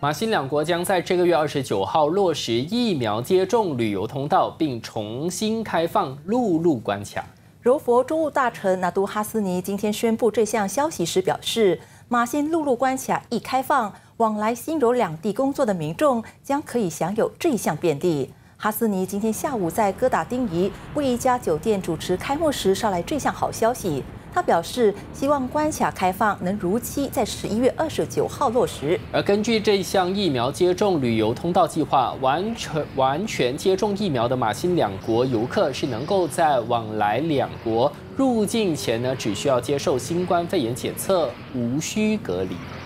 马新两国将在这个月29号落实疫苗接种旅游通道，并重新开放陆路关卡。 柔佛州务大臣纳杜哈斯尼今天宣布这项消息时表示，马新陆路关卡一开放，往来新柔两地工作的民众将可以享有这一项便利。哈斯尼今天下午在哥打丁尼为一家酒店主持开幕时捎来这项好消息。他表示，希望关卡开放能如期在11月29号落实。 而根据这项疫苗接种旅游通道计划，完全接种疫苗的马新两国游客是能够在往来两国入境前呢，只需要接受新冠肺炎检测，无需隔离。